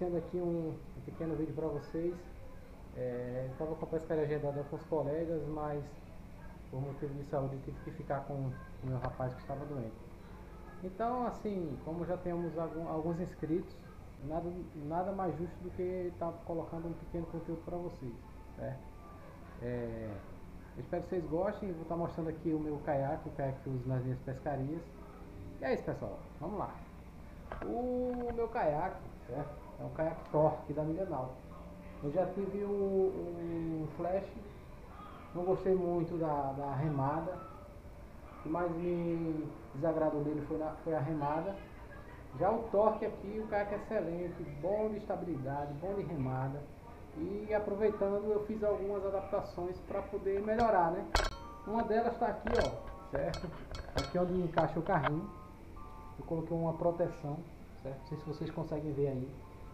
trazendo aqui um pequeno vídeo para vocês. Estava com a pescaria agendada com os colegas, mas por motivo de saúde eu tive que ficar com o meu rapaz que estava doente. Então, assim, como já temos alguns inscritos, nada mais justo do que estar colocando um pequeno conteúdo para vocês, certo? Eu espero que vocês gostem. Vou estar mostrando aqui o meu caiaque, o caiaque que eu uso nas minhas pescarias. E é isso, pessoal, vamos lá. O meu caiaque, certo? É um caiaque Torque da Millenal. Eu já tive um flash, não gostei muito da remada. O que mais me desagradou dele foi a remada. Já o Torque aqui, o caiaque é excelente, bom de estabilidade, bom de remada. E aproveitando, eu fiz algumas adaptações para poder melhorar, né? Uma delas está aqui, ó, certo? Aqui onde encaixa o carrinho. Eu coloquei uma proteção, certo? Não sei se vocês conseguem ver aí.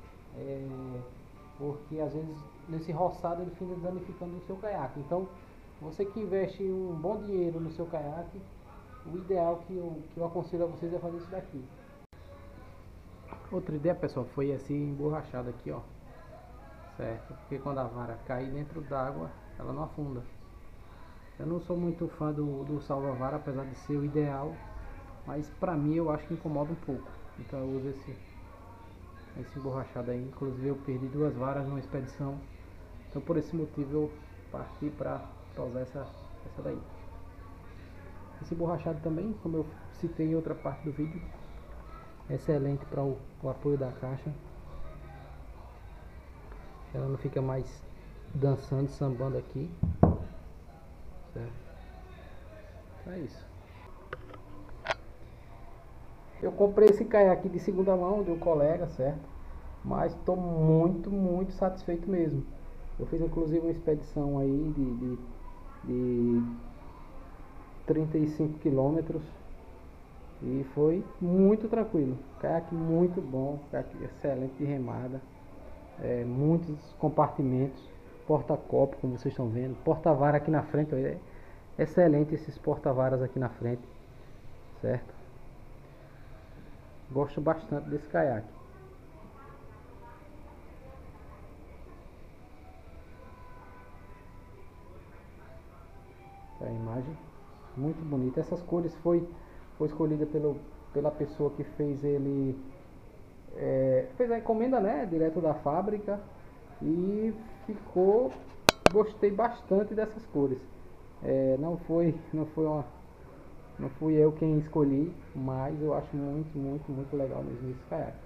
Porque às vezes nesse roçado ele fica danificando o seu caiaque. Então, você que investe um bom dinheiro no seu caiaque, o ideal que eu aconselho a vocês é fazer isso daqui. Outra ideia, pessoal, foi esse emborrachado aqui, ó. Certo? Porque quando a vara cair dentro d'água, ela não afunda. Eu não sou muito fã do salva-vara, apesar de ser o ideal. Mas pra mim eu acho que incomoda um pouco. Então eu uso esse emborrachado aí. Inclusive eu perdi 2 varas numa expedição. Então por esse motivo eu parti pra usar essa daí. Esse emborrachado também, como eu citei em outra parte do vídeo, é excelente para o apoio da caixa. Ela não fica mais dançando, sambando aqui. Certo? É isso. Eu comprei esse caiaque de segunda mão de um colega, certo? Mas estou muito satisfeito mesmo. Eu fiz inclusive uma expedição aí de 35 quilômetros e foi muito tranquilo. Caiaque muito bom, caiaque excelente de remada, muitos compartimentos, porta-copo como vocês estão vendo, porta-vara aqui na frente, é excelente esses porta-varas aqui na frente, certo? Gosto bastante desse caiaque. A imagem muito bonita. Essas cores foi escolhida pela pessoa que fez ele, fez a encomenda, né, direto da fábrica, e gostei bastante dessas cores. Não fui eu quem escolhi, mas eu acho muito legal mesmo esse caiaque.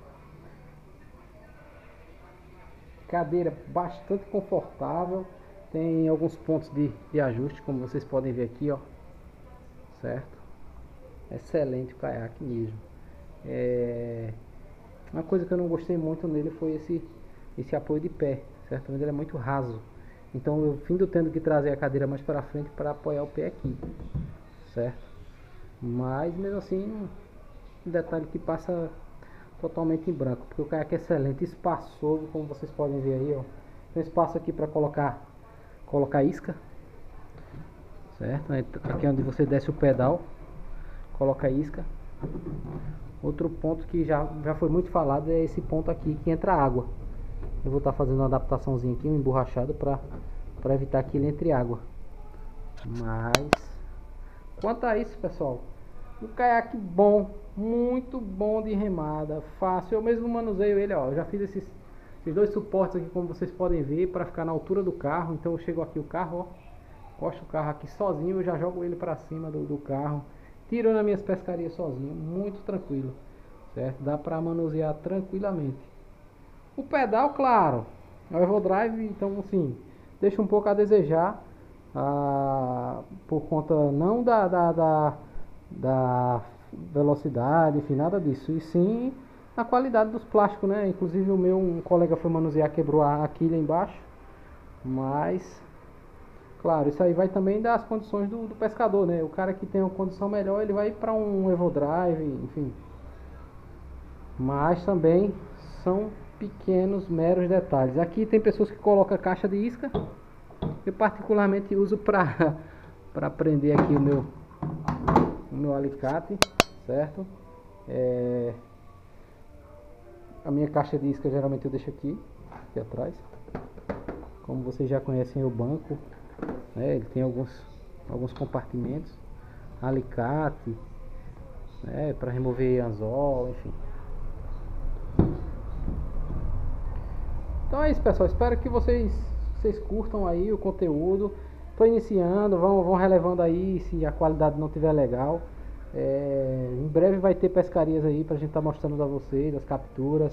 Cadeira bastante confortável, tem alguns pontos de ajuste, como vocês podem ver aqui, ó, certo? Excelente o caiaque mesmo. Uma coisa que eu não gostei muito nele foi esse apoio de pé, certo? Ele é muito raso, então eu findo tendo que trazer a cadeira mais para frente para apoiar o pé aqui, certo? Mas mesmo assim, um detalhe que passa totalmente em branco, porque o caiaque é excelente, espaçoso, como vocês podem ver aí, ó. Tem espaço aqui para colocar isca, certo? Aqui onde você desce o pedal, coloca isca. Outro ponto que já foi muito falado é esse ponto aqui que entra água. Eu vou estar fazendo uma adaptaçãozinha aqui, um emborrachado para evitar que ele entre água. Mas quanto a isso, pessoal, um caiaque bom, muito bom de remada, fácil. Eu mesmo manuseio ele, ó. Eu já fiz esses 2 suportes aqui, como vocês podem ver, para ficar na altura do carro. Então eu chego aqui o carro, ó, encosto o carro aqui sozinho, eu já jogo ele para cima do carro, tiro nas minhas pescarias sozinho, muito tranquilo, certo? Dá para manusear tranquilamente. O pedal, claro, é o Evodrive, então assim, deixa um pouco a desejar, por conta não da velocidade, enfim, nada disso, e sim a qualidade dos plásticos, né? Inclusive um colega foi manusear, quebrou a quilha embaixo, mas claro, isso aí vai também das condições do pescador, né? O cara que tem uma condição melhor, ele vai para um Evodrive, enfim. Mas também são pequenos, meros detalhes. Aqui tem pessoas que colocam caixa de isca. Eu particularmente uso para prender aqui o meu alicate, certo? A minha caixa de isca geralmente eu deixo aqui atrás. Como vocês já conhecem o banco, né, ele tem alguns compartimentos, alicate, né, para remover anzol, enfim. Então é isso, pessoal, espero que vocês curtam aí o conteúdo. Estou iniciando, vão relevando aí se a qualidade não estiver legal. Em breve vai ter pescarias aí pra gente estar mostrando a vocês as capturas.